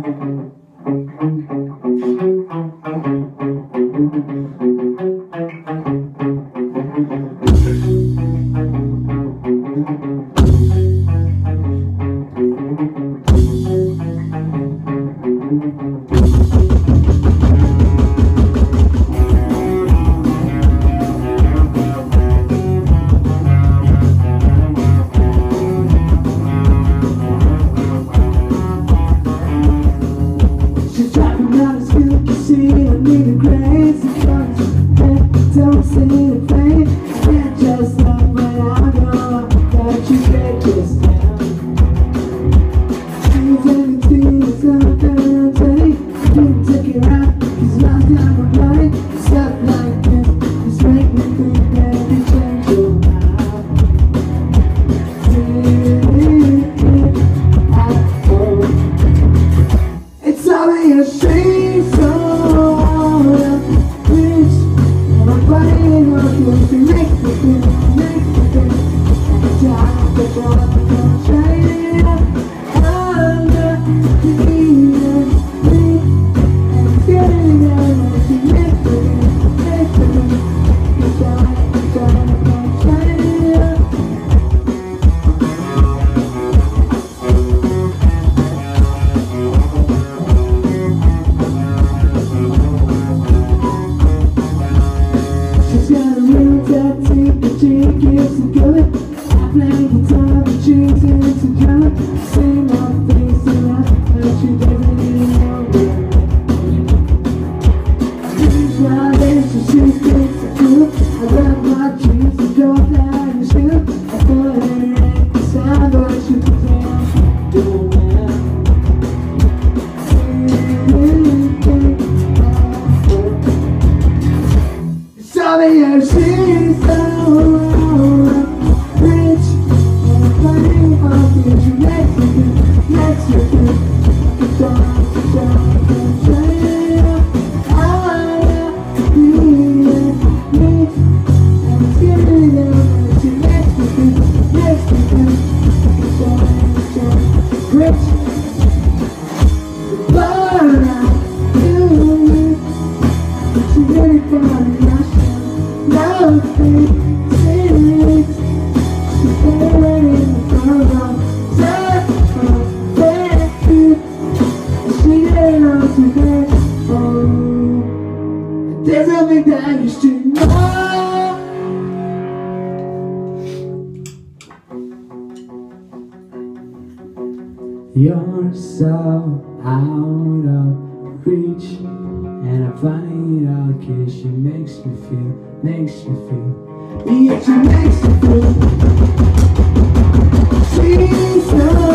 Don't see the pain, can't just love when I go. Got you get this down. She's anything that's out there on telly. Didn't take it out, cause last time I'm bloody. Stuff like this, just make me think that you change your mind. It's all in your streets, so she keeps it going. I play guitar and she's into drama. Same old things and I but she doesn't even know she's wild and she thinks it's cool. I love my dreams and don't lie in the shoe. I thought it ain't the sound or I should pretend. Go now. It's all in your sheets, there's something that you should know. You're so out of reach, and I find it out cause she makes you feel, yeah, she makes you feel. She's so